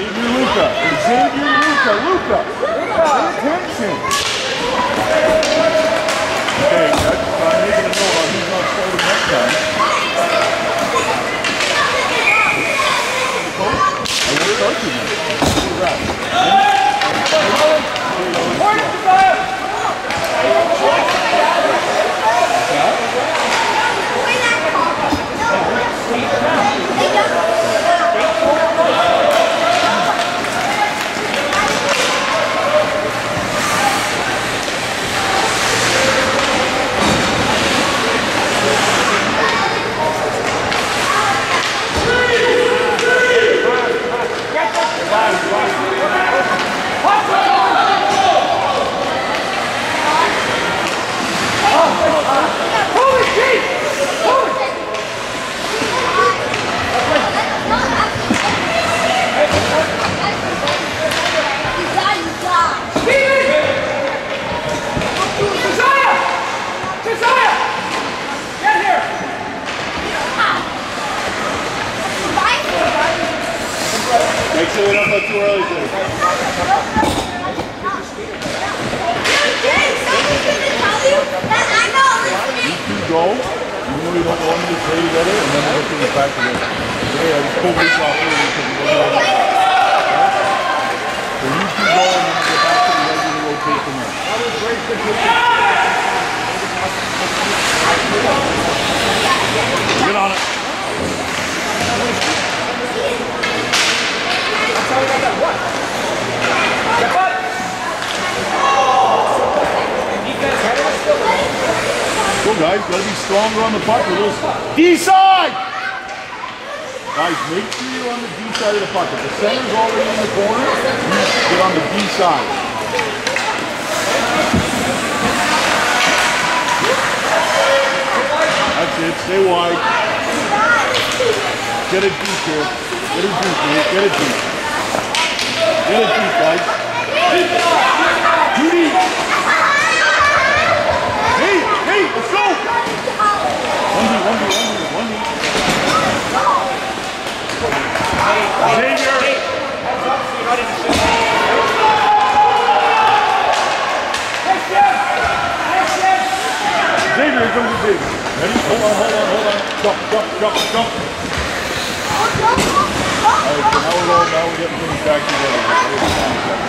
Xavier Luca. Xavier Luca. Luca. Pay attention. Okay, that's I'm making a note on who's not starting next time. I won't start you now. Make sure we don't go too early today. You two go, even though you don't want me to play together, and then we'll take it back together. Yeah, I just pulled this off early because we don't know. So you two go, and then we'll get back to the regular rotation there. That was great. Get on it. Go guys, gotta be stronger on the puck with those D-side! Guys, make sure you're on the D-side of the puck. If the center's already in the corner, you get on the D-side. That's it, stay wide. Get it deep here. Get it deep here, get it deep. Get it deep, guys. Too deep. Hey, let's go! 1D. Xavier! Xavier comes to big. Ready? Hold on. Jump. Alright, now we're getting things back together.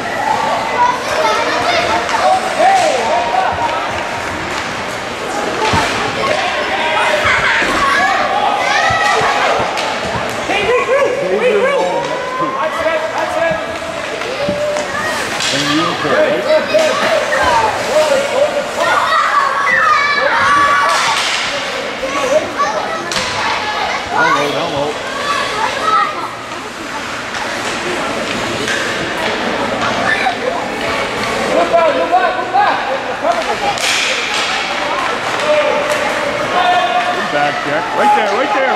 Hello. Look back, Jack. Right there.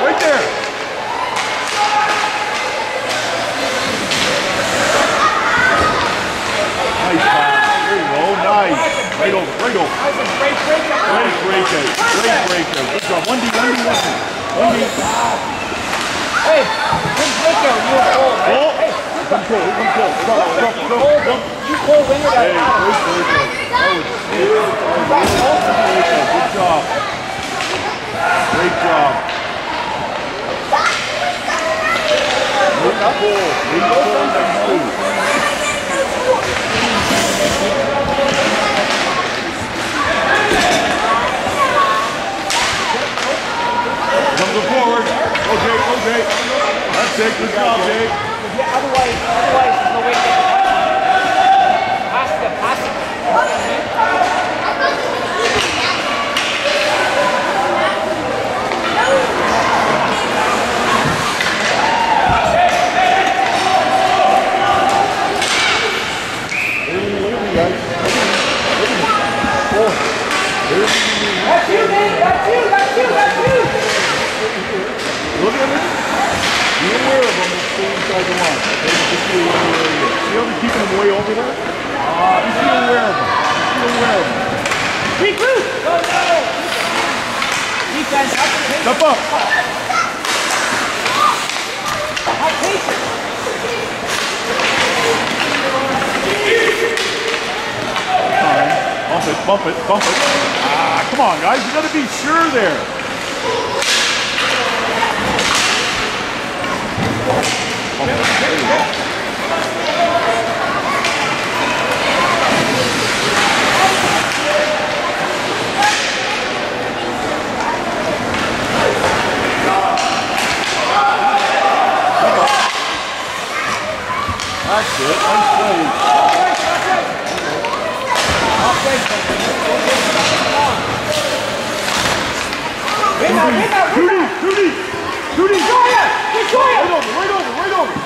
Nice pass. There you go. Nice. Right over. Great breakout. Good job. 1D. Hey, good breakout. You were cold, right? Hey, come go. You cold winger that great breakout. Good job. Great job. Look up. Coming forward. Okay. That's it. Good job, Jake. Yeah, otherwise, there's no way to get the pass it. That's you, Nate. That's you. Look at it. Be aware of them and stay inside the line. Okay? Just be aware of where he is. See how they're keeping him way over there? Just be aware of them. Regroup! Go! Defense, step up! Have patience! it, bump it, bump it. Ah, come on, guys. You got to be sure there. There you go. That's it. Nice play. Judy! Right over, right over.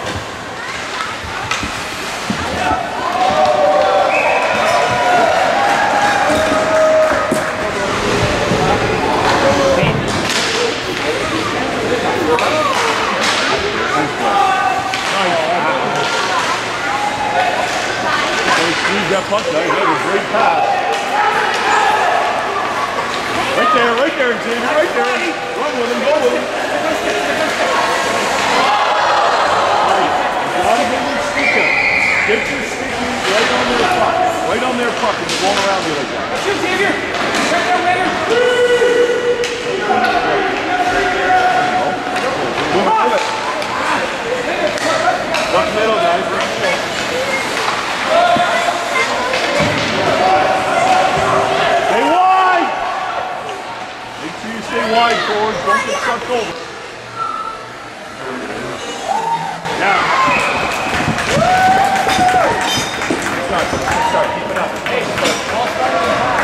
Squeeze that puck down. That was a great pass. Right there, Xavier, right there. Run with him, go with him. Right. One big stick up. Get your sticky right on their puck. Right on their puck and you're going around you like that. Shoot, Xavier! Check that later! Move it. One middle, guys. Stay wide! Make sure you stay wide, forwards. Don't get sucked over. Now. Start. Keep it up. Hey, all start on the top.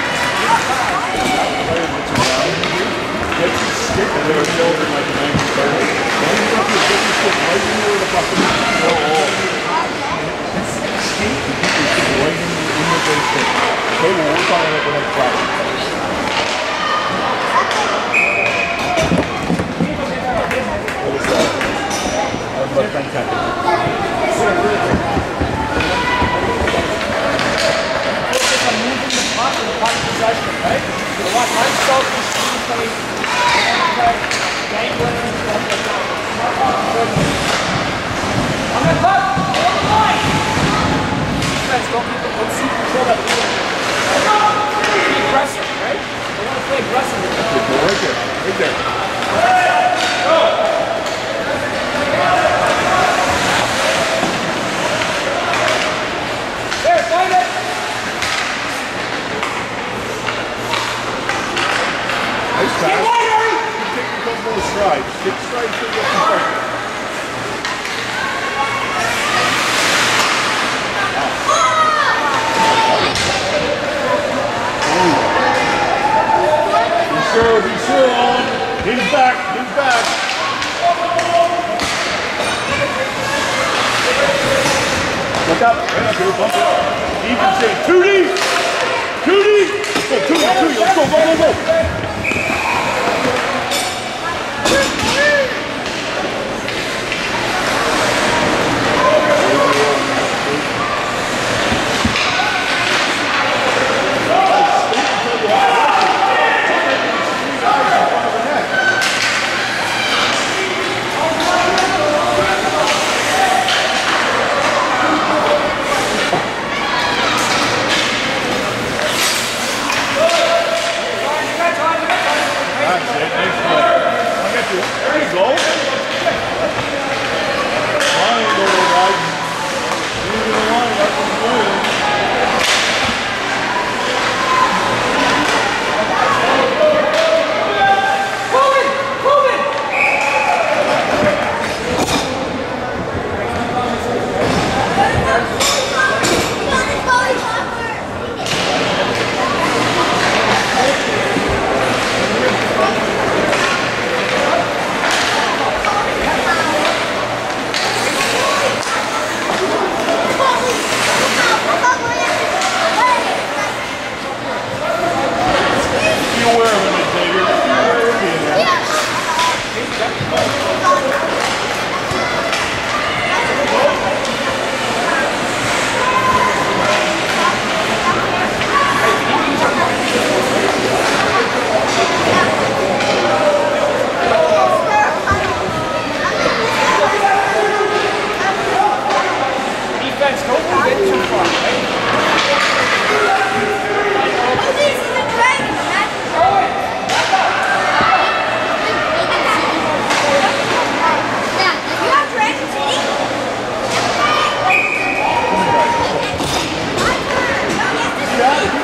Get your stick in their shoulder like an angry bird. Don't you up your stick right into the fucking skate and keep your stick right in the base stick. Okay, we'll work on it at the next practice. What was that? That was fantastic. Focus on moving the puck and the puck possession, right? You want unselfish team play, dangling and stuff like that. On the puck, on the line! Defense, don't control that lead. Be aggressive, right? They want to play aggressive. Right there. Go! There, find it! Nice pass. Get wide, Harry! You take a couple of strides. 6 strides to get some pressure. Be sure, on. He's back. Look up. Right up here, bump it. Even say, Tootie! Go, Tootie, let's go.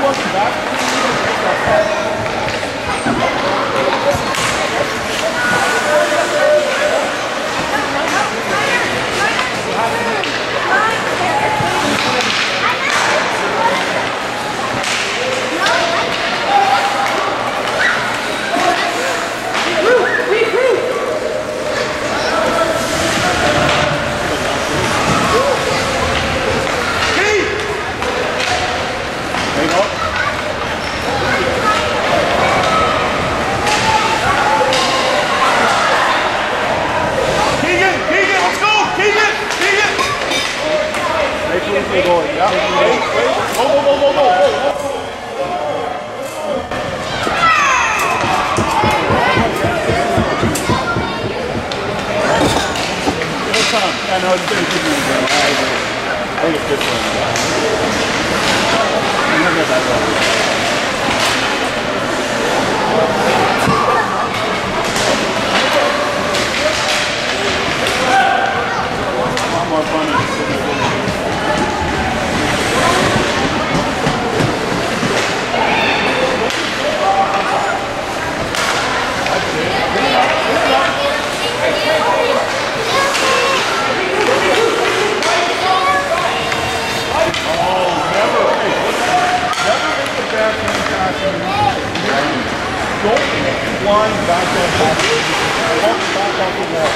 walking back. I know it's going to keep moving. I think it's this one. I'm not that well. A lot more fun than sitting there. Don't blind back there. Walk back off the wall.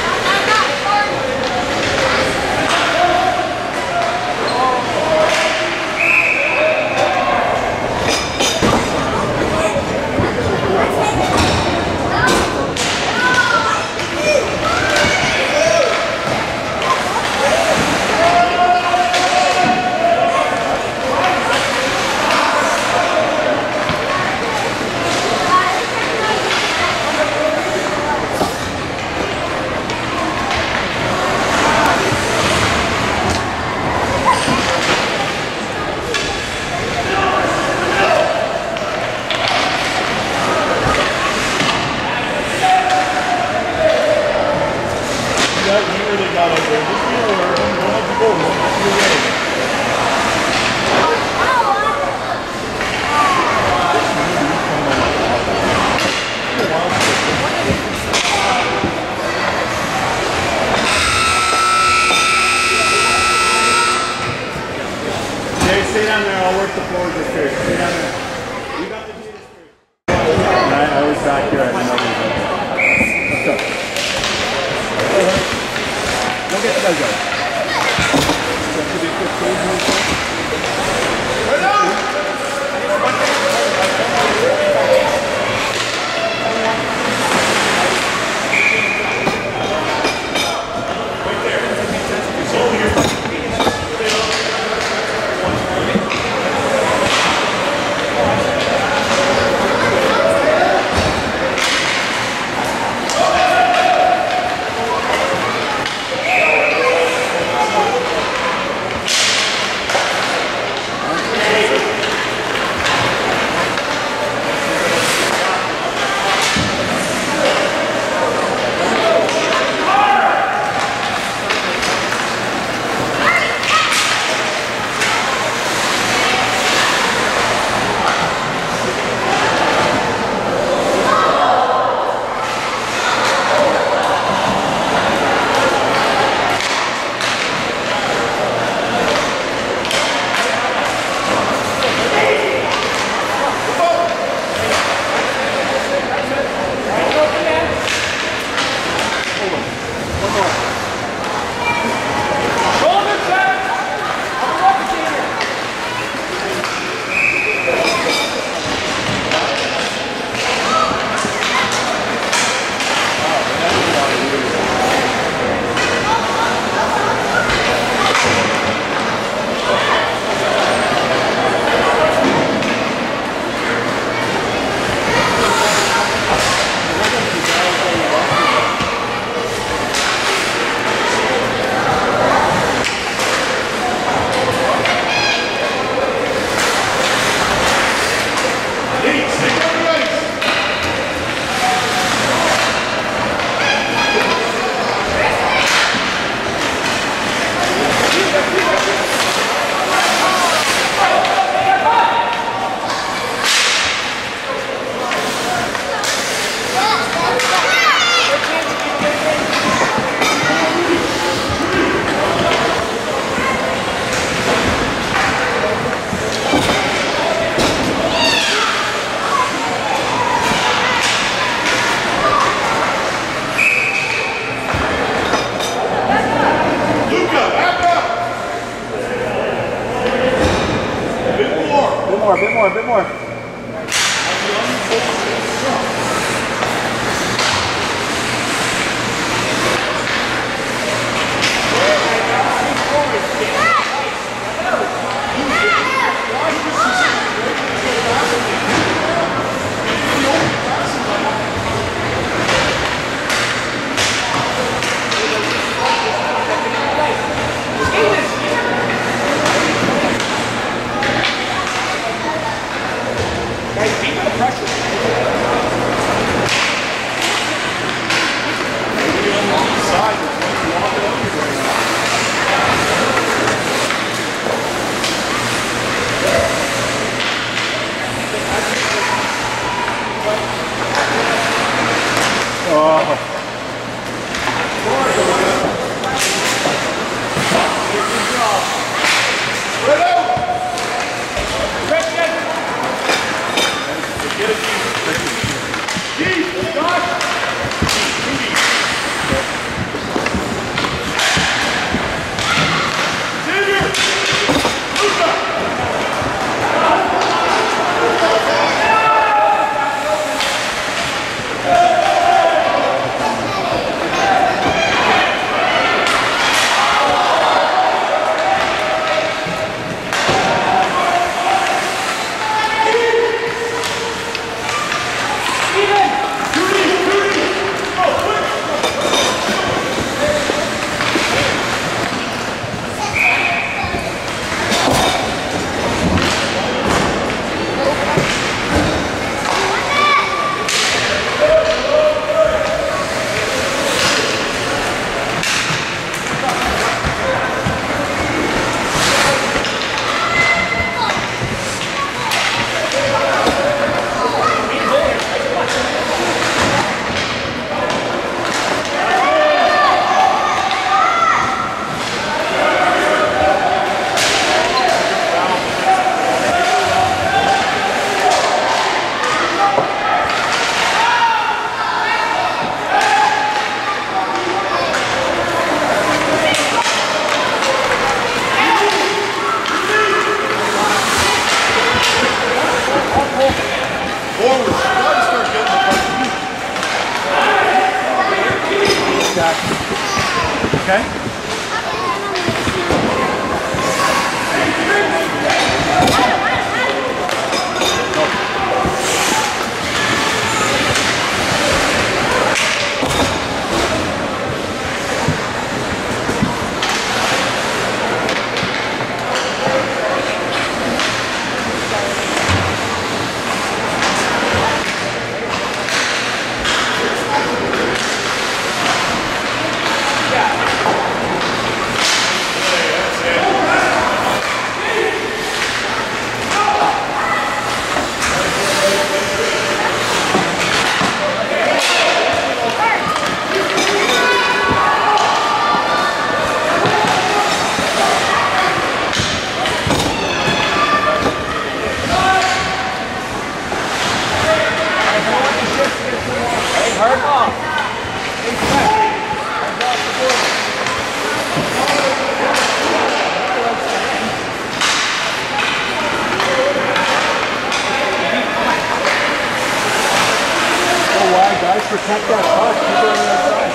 Protect that puck. Keep it on the outside.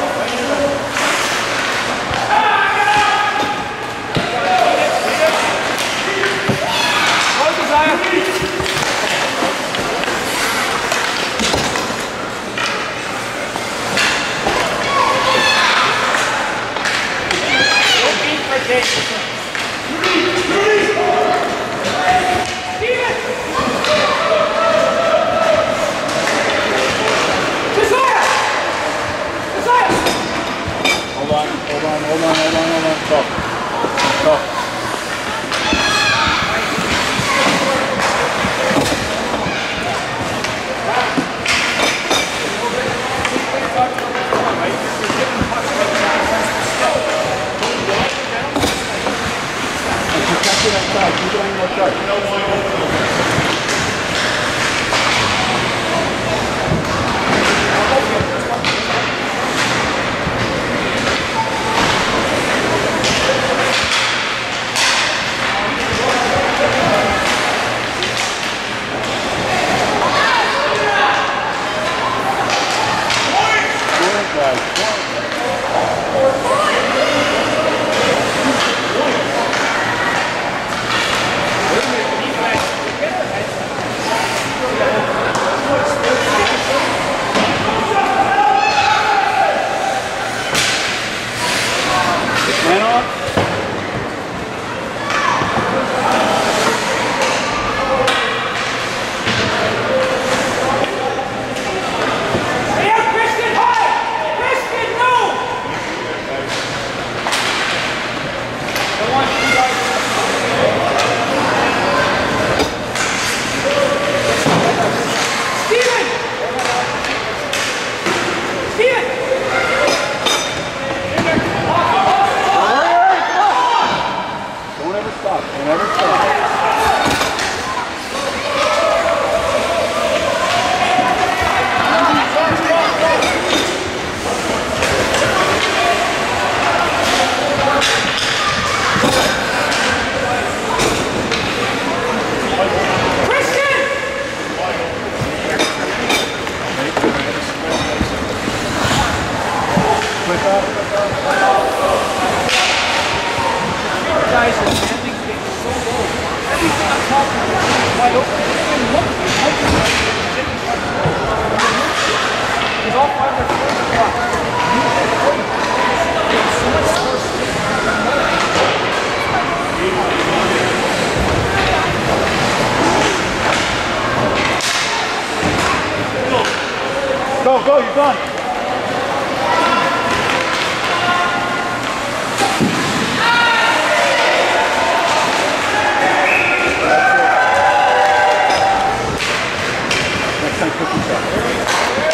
Hold on. Go. Protect it outside. Keep it on your outside. Go, go, you're done. Next time, cookie shot.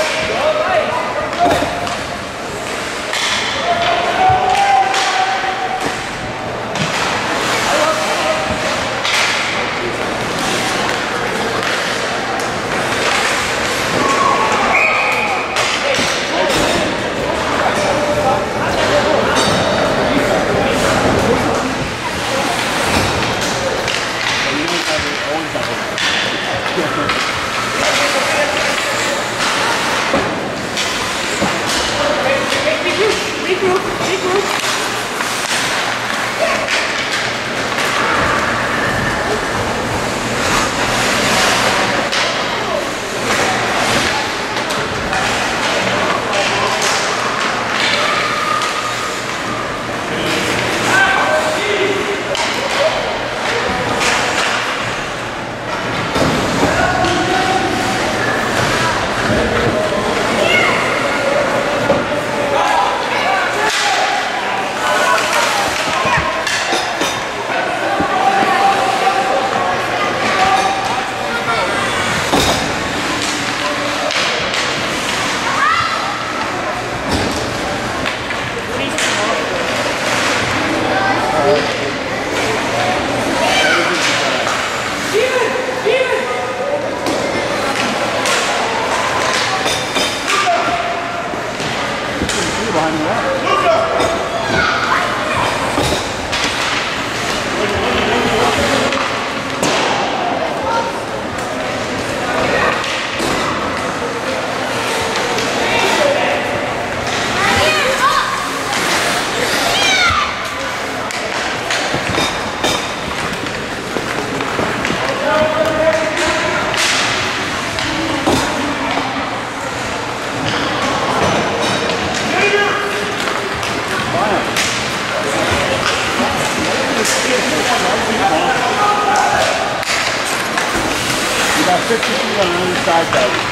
You got 50 feet on the other side, though.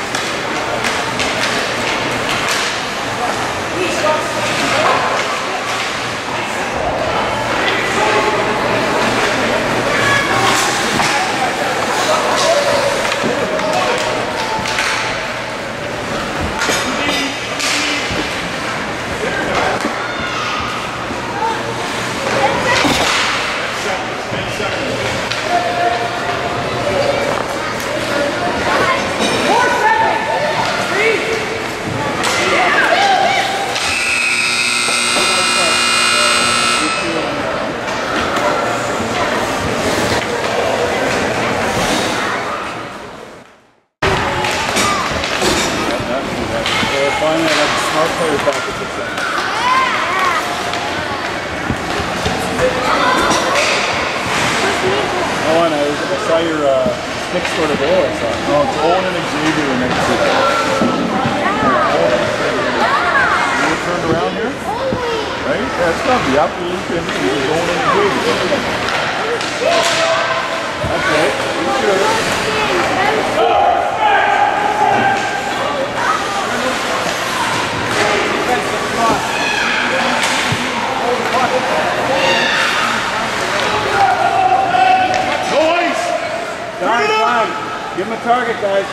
Finally, I got the smart player package this thing. Oh, and I saw your stick sort of oil. I saw. Oh, it's Owen and Xavier next to it. You were turned around here? Right? Yeah, it's got to be after Luke and me. It's Owen and Xavier. That's right. You sure? Give him a target, guys.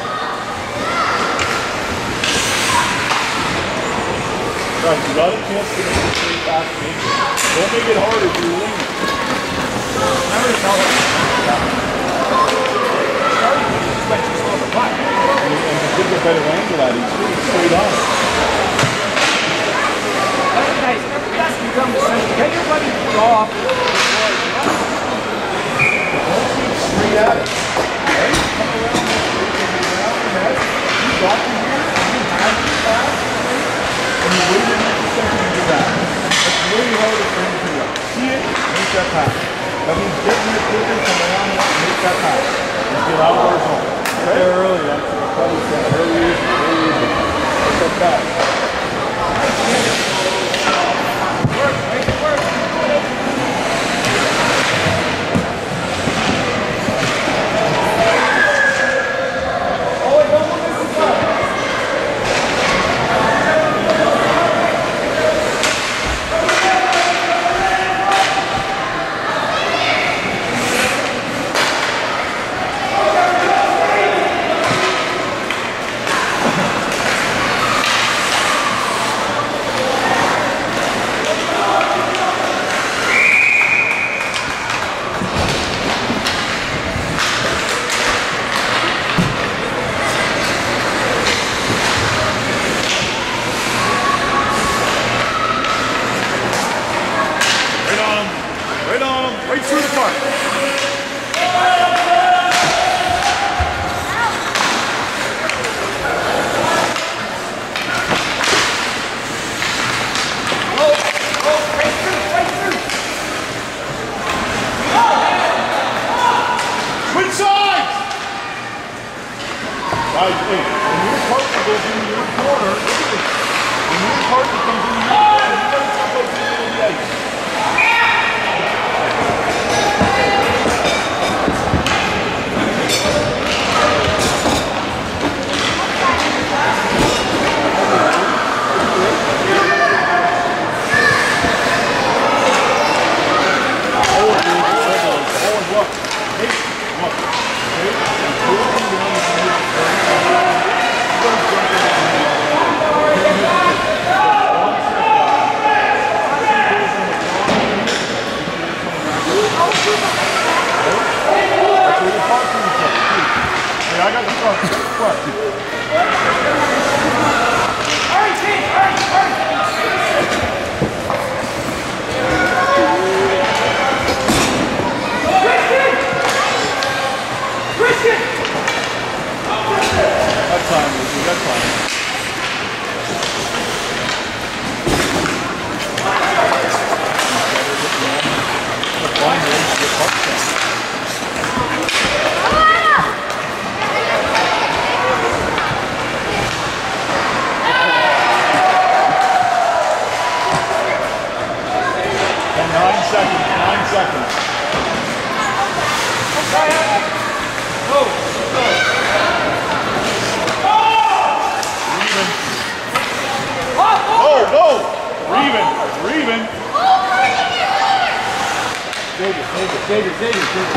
Guys, you got a chance to make it pretty fast. Don't make it harder if you're leaning. Remember to tell them. Starting with just went too slow for putt. And to give a better angle at it, he's really straight on. Guys, every time you come to center, get your buddy to go off. Don't shoot straight at it. Right? Come around the head. You got to here, and you have to pass, and you wait a second to do that. It's really hard to bring it to you. See it, make that pass. That means get in your quicker, come around and make that pass. And get out of our zone. Okay? There early, that's probably very easy. Make that pass. Work, make it work. Guys, hey, when your partner goes into your corner, look at this. When your partner comes into your corner, you gotta jump out to the middle of the ice. I got the front. Christian! That's fine, Lucy. That's fine. And 9 seconds. 9 seconds. Go! Go! Reven. Save it.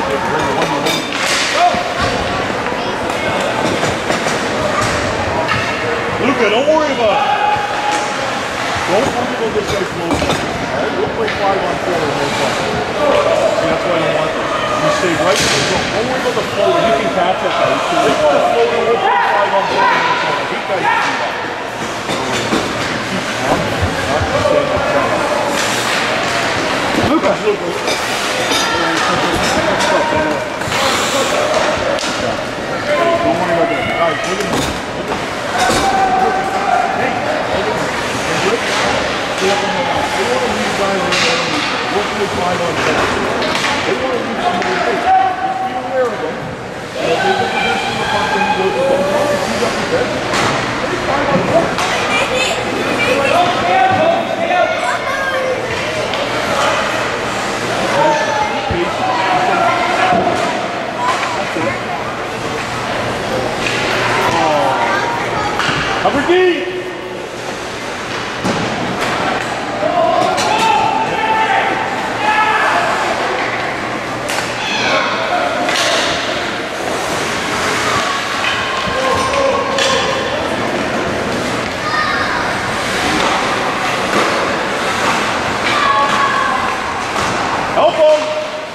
Luka, don't worry about it. Don't worry about this guy's floating. Alright, we'll play 5-on-4 or no problem. See, that's why I don't want this. You stay right in the zone. Don't worry about the floater. You can catch that guy. If you want a floater, we'll play 5-on-4 or no problem. These guys can do that. Luka! Don't worry about that. Guys, look at him. Hey, look at him. They want to leave you guys alone. We'll play 5-on-4. They want to leave somebody in place. Just be aware of them. And if they get the best in the puck and he goes to the ball, if he's up the best, play 5-on-4. Cover D! Help him!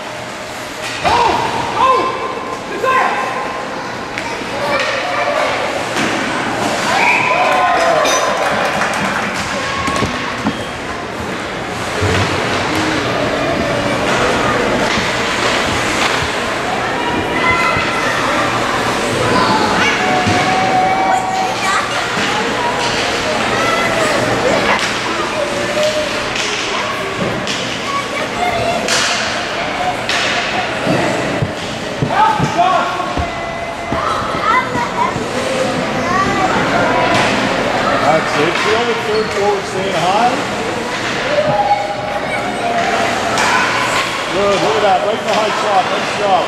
That's it. Feel the third forward staying high. Good. Look at that. Right in the high shot. Nice job.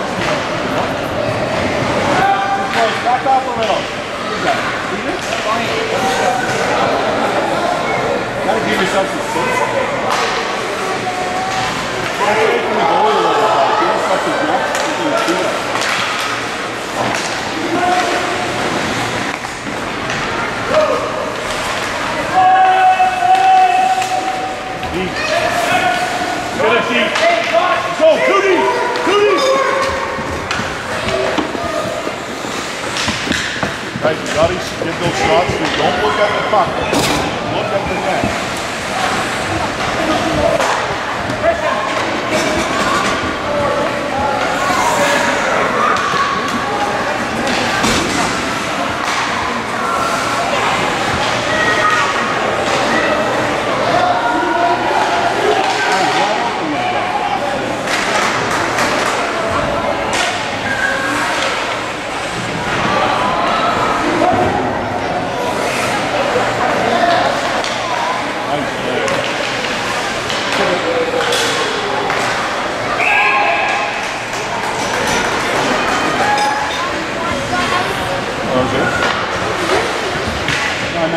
Nice. Back off the middle. Who's that? Gotta give yourself some space. Get away from the goalie a little bit. Give yourself some depth. You can do that. Get it, deep. Go, Cootie! Guys, you gotta get those shots. Don't look at the puck. Look at the net.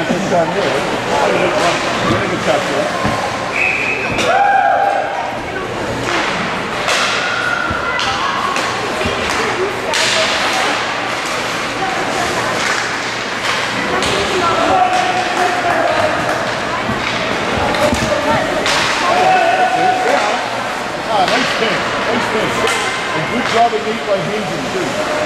not this time here. You're going to touch it. Nice spin. Nice spin. And good job at Nate by Hazen, too.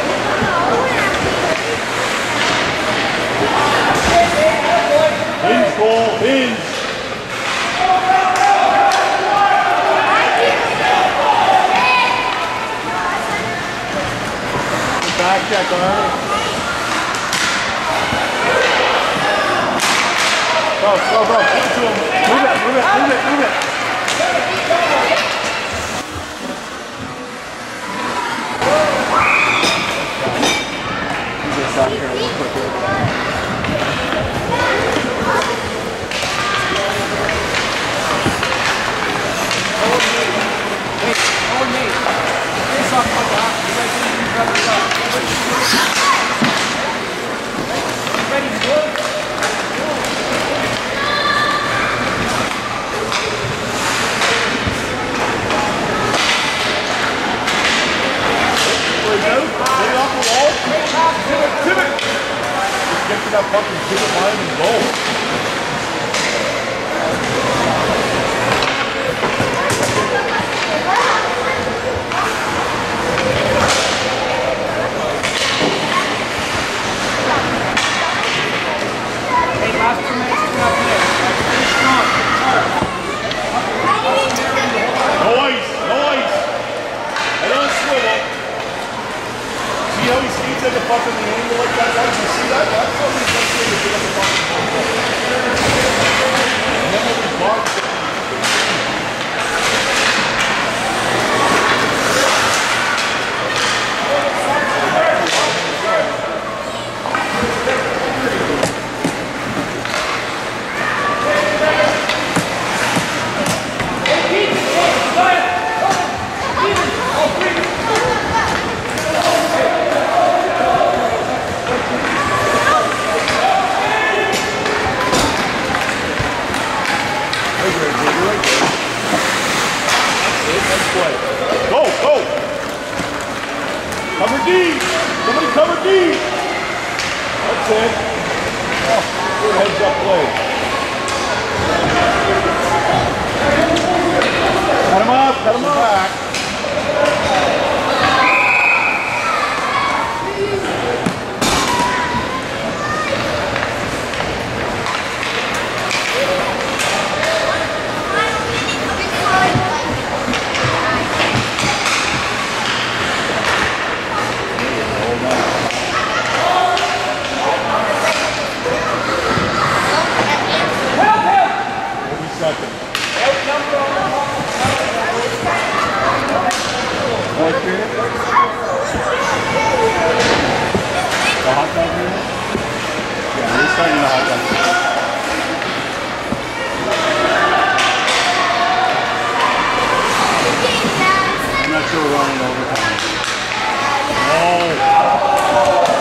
Pins, Cole, pins. Back check, Arnie. Go. Give it to him. Move it. Out here real quick. Get to that fucking pivot line and go. Hey, last 2 minutes is not there. Finish strong. No ice. I don't swivel. See how he skates like a fucking angle like that? You see that? That's how he's going to get up the fucking ball. And then when he's blocked, Go! Cover D! Somebody cover D! That's it. Oh, good heads up play. Cut him up back. I'm not sure we're running overtime. Oh!